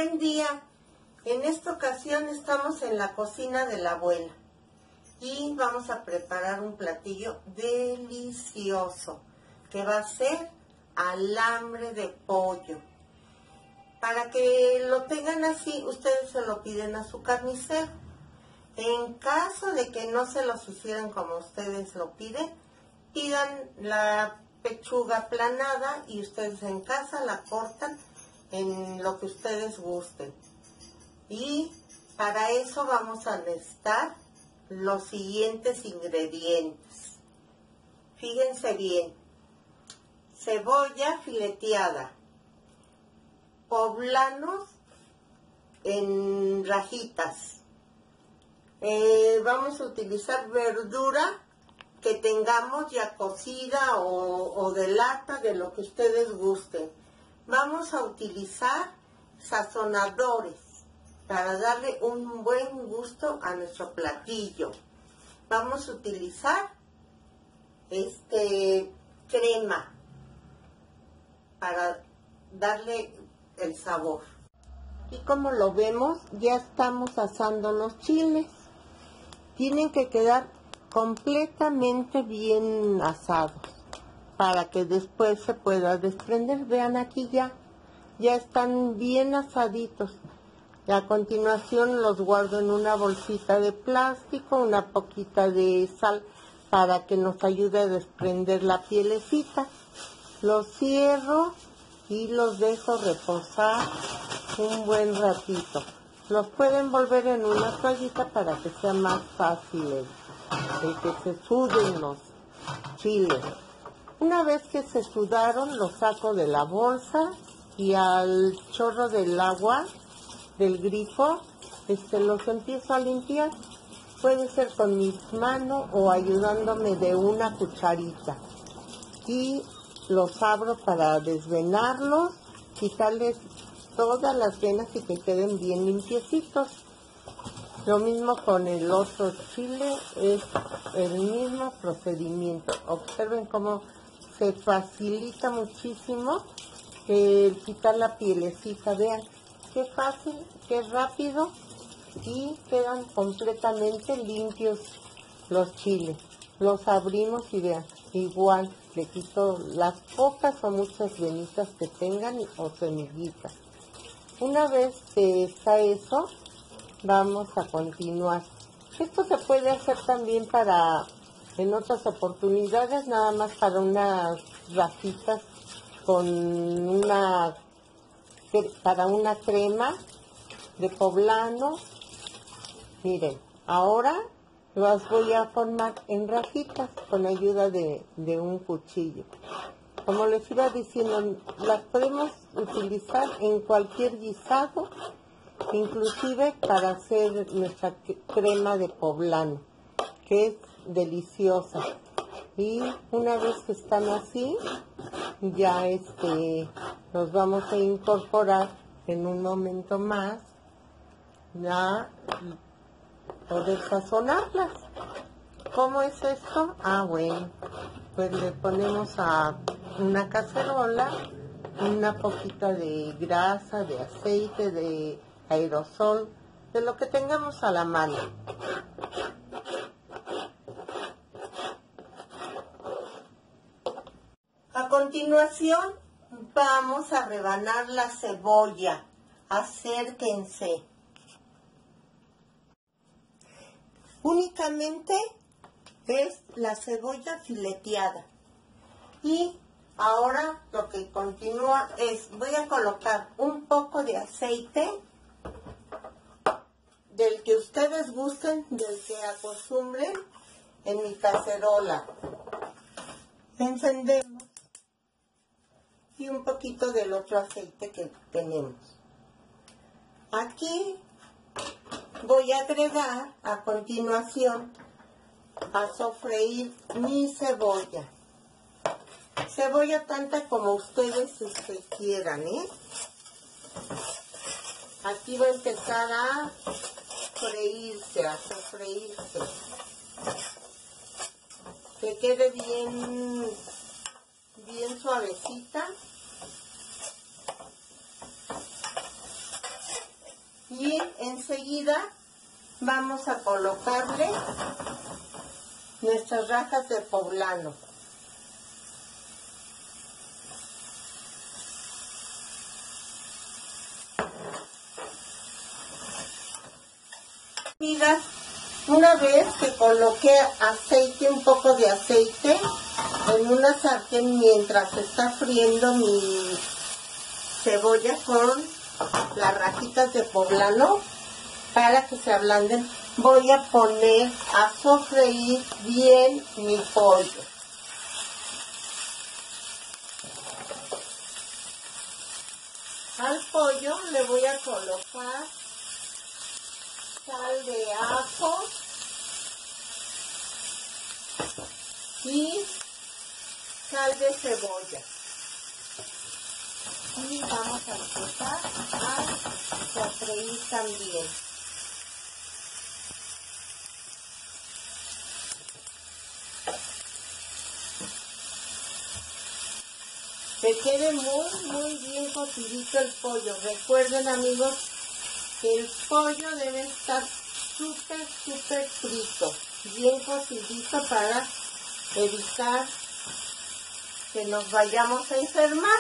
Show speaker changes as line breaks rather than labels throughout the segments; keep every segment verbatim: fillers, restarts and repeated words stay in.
Buen día. En esta ocasión estamos en la cocina de la abuela y vamos a preparar un platillo delicioso que va a ser alambre de pollo. Para que lo tengan así, ustedes se lo piden a su carnicero. En caso de que no se los hicieran como ustedes lo piden, pidan la pechuga aplanada y ustedes en casa la cortan en lo que ustedes gusten. Y para eso vamos a necesitar los siguientes ingredientes. Fíjense bien: cebolla fileteada, poblanos en rajitas. Eh, vamos a utilizar verdura que tengamos ya cocida o, o de lata, de lo que ustedes gusten. Vamos a utilizar sazonadores para darle un buen gusto a nuestro platillo. Vamos a utilizar este crema para darle el sabor. Y como lo vemos, ya estamos asando los chiles. Tienen que quedar completamente bien asados para que después se pueda desprender. Vean, aquí ya, ya están bien asaditos. Y a continuación los guardo en una bolsita de plástico, una poquita de sal para que nos ayude a desprender la pielecita. Los cierro y los dejo reposar un buen ratito. Los pueden envolver en una toallita para que sea más fácil el, el que se suden los chiles. Una vez que se sudaron, los saco de la bolsa y al chorro del agua del grifo este, los empiezo a limpiar. Puede ser con mis manos o ayudándome de una cucharita. Y los abro para desvenarlos, quitarles todas las venas y que queden bien limpiecitos. Lo mismo con el otro chile, es el mismo procedimiento. Observen cómo se facilita muchísimo el quitar la pielecita. Vean qué fácil, qué rápido, y quedan completamente limpios los chiles. Los abrimos y vean, igual le quito las pocas o muchas venitas que tengan o semillitas. Una vez que está eso, vamos a continuar. Esto se puede hacer también para, en otras oportunidades, nada más para unas rajitas con una, para una crema de poblano. Miren, ahora las voy a formar en rajitas con ayuda de, de un cuchillo. Como les iba diciendo, las podemos utilizar en cualquier guisado, inclusive para hacer nuestra crema de poblano, que es deliciosa. Y una vez que están así, ya este, los vamos a incorporar en un momento más a poder sazonarlas. ¿Cómo es esto? Ah, bueno, pues le ponemos a una cacerola una poquita de grasa, de aceite, de aerosol, de lo que tengamos a la mano. A continuación vamos a rebanar la cebolla. Acérquense. Únicamente es la cebolla fileteada. Y ahora lo que continúa es, voy a colocar un poco de aceite, del que ustedes gusten, del que acostumbren, en mi cacerola. Encendemos y un poquito del otro aceite que tenemos. Aquí voy a agregar a continuación a sofreír mi cebolla. Cebolla tanta como ustedes este, quieran, ¿eh? Aquí va a empezar a freírse, a sofreírse. Que quede bien, bien suavecita. Y enseguida vamos a colocarle nuestras rajas de poblano. Amigas, una vez que coloqué aceite, un poco de aceite en una sartén mientras está friendo mi cebolla con las rajitas de poblano para que se ablanden, voy a poner a sofreír bien mi pollo. Al pollo le voy a colocar sal de ajo y sal de cebolla. Y vamos a empezar a sofreír también. Que quede muy, muy bien cocidito el pollo. Recuerden, amigos, que el pollo debe estar súper, súper frito, bien cocidito para evitar que nos vayamos a enfermar.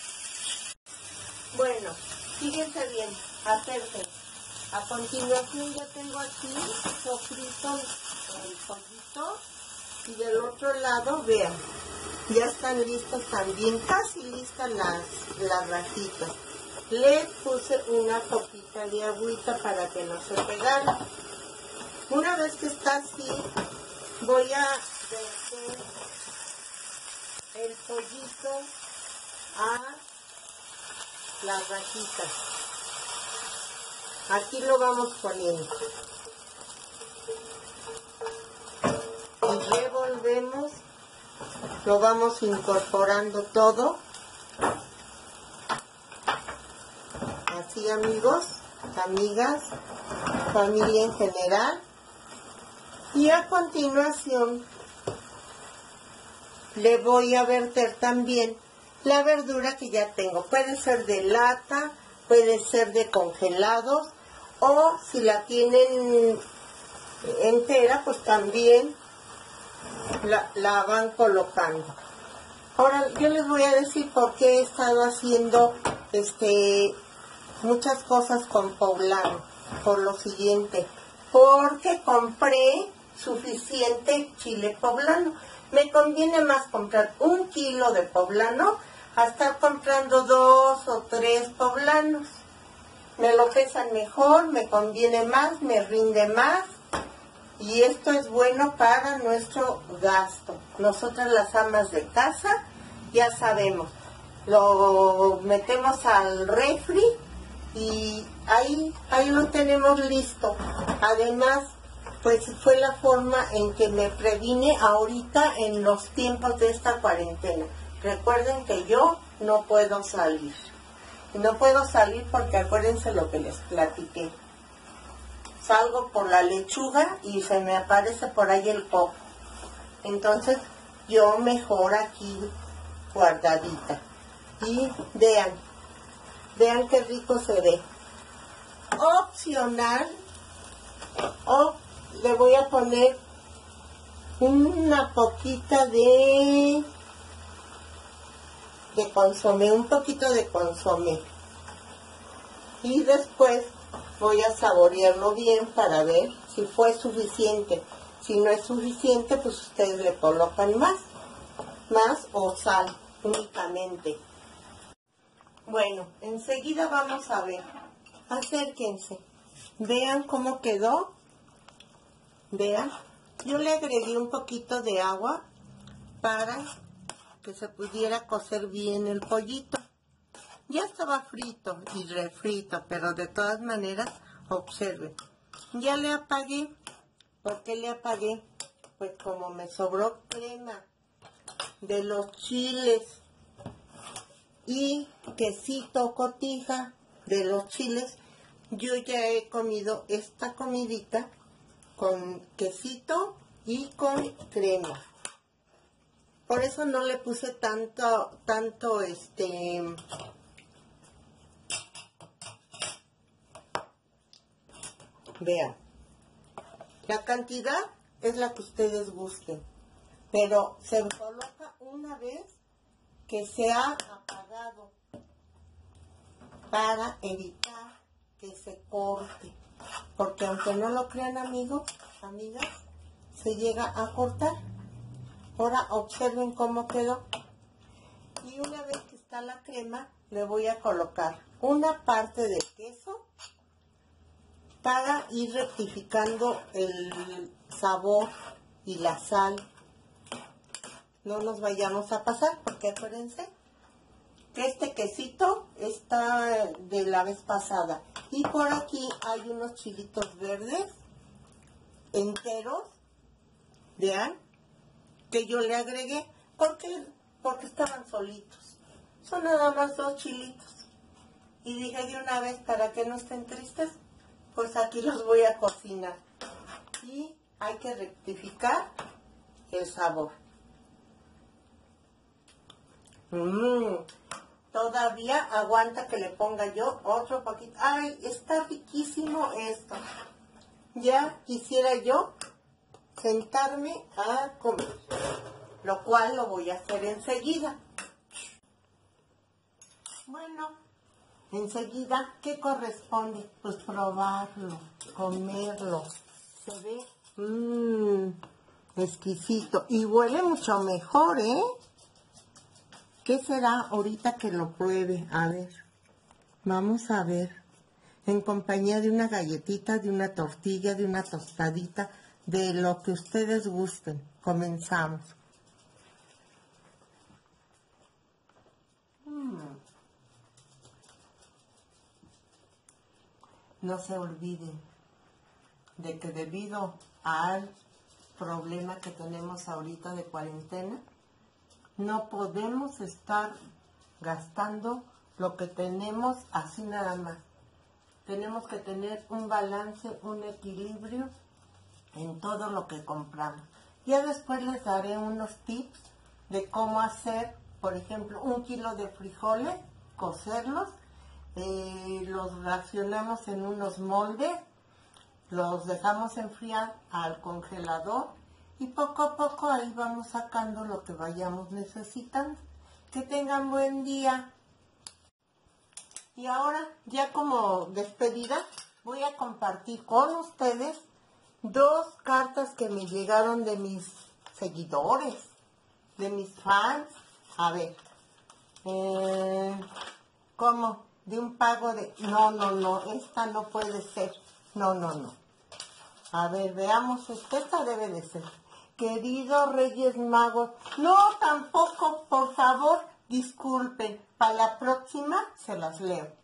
Bueno, fíjense bien, acérquense. A continuación ya tengo aquí sofrito el pollito y del otro lado, vean, ya están listas también, casi listas las, las rajitas. Les puse una poquita de agüita para que no se pegara. Una vez que está así, voy a verter el pollito a las rajitas. Aquí lo vamos poniendo. Y revolvemos, lo vamos incorporando todo. Así, amigos, amigas, familia en general. Y a continuación le voy a verter también la verdura que ya tengo. Puede ser de lata, puede ser de congelados, o si la tienen entera, pues también la, la van colocando. Ahora yo les voy a decir por qué he estado haciendo este muchas cosas con poblano. Por lo siguiente, porque compré suficiente chile poblano. Me conviene más comprar un kilo de poblano a estar comprando dos o tres poblanos. Me lo pesan mejor, me conviene más, me rinde más. Y esto es bueno para nuestro gasto. Nosotras las amas de casa ya sabemos, lo metemos al refri y ahí, ahí lo tenemos listo. Además, pues fue la forma en que me previne ahorita en los tiempos de esta cuarentena. Recuerden que yo no puedo salir. No puedo salir porque acuérdense lo que les platiqué. Salgo por la lechuga y se me aparece por ahí el coco. Entonces yo mejor aquí guardadita. Y vean, vean qué rico se ve. Opcional, o le voy a poner una poquita de, de consomé, un poquito de consomé. Y después voy a saborearlo bien para ver si fue suficiente. Si no es suficiente, pues ustedes le colocan más, más o sal únicamente. Bueno, enseguida vamos a ver. Acérquense. Vean cómo quedó. Vean. Yo le agregué un poquito de agua para que se pudiera cocer bien el pollito. Ya estaba frito y refrito, pero de todas maneras, observen. Ya le apagué. ¿Por qué le apagué? Pues como me sobró crema de los chiles y quesito cotija de los chiles, yo ya he comido esta comidita con quesito y con crema. Por eso no le puse tanto, tanto este... Vean, la cantidad es la que ustedes gusten, pero se coloca una vez que se ha apagado para evitar que se corte, porque aunque no lo crean, amigos, amigas, se llega a cortar. Ahora observen cómo quedó. Y una vez que está la crema, le voy a colocar una parte de queso para ir rectificando el sabor y la sal. No nos vayamos a pasar, porque acuérdense que este quesito está de la vez pasada. Y por aquí hay unos chilitos verdes enteros, vean, que yo le agregué porque, porque estaban solitos. Son nada más dos chilitos. Y dije de una vez, para que no estén tristes, pues aquí los voy a cocinar. Y hay que rectificar el sabor. Mmm, todavía aguanta que le ponga yo otro poquito. Ay, está riquísimo esto. Ya quisiera yo sentarme a comer, lo cual lo voy a hacer enseguida. Bueno, enseguida, ¿qué corresponde? Pues probarlo, comerlo. Se ve mmm, exquisito y huele mucho mejor, ¿eh? ¿Qué será ahorita que lo pruebe? A ver, vamos a ver. En compañía de una galletita, de una tortilla, de una tostadita, de lo que ustedes gusten. Comenzamos. Mm. No se olviden de que debido al problema que tenemos ahorita de cuarentena, no podemos estar gastando lo que tenemos así nada más. Tenemos que tener un balance, un equilibrio en todo lo que compramos. Ya después les daré unos tips de cómo hacer, por ejemplo, un kilo de frijoles, cocerlos, eh, los racionamos en unos moldes, los dejamos enfriar al congelador y poco a poco ahí vamos sacando lo que vayamos necesitando. Que tengan buen día. Y ahora, ya como despedida, voy a compartir con ustedes dos cartas que me llegaron de mis seguidores, de mis fans. A ver, eh, ¿cómo? De un pago de... No, no, no, esta no puede ser. No, no, no. A ver, veamos, esta debe de ser. Queridos Reyes Magos, no, tampoco, por favor, disculpen, para la próxima se las leo.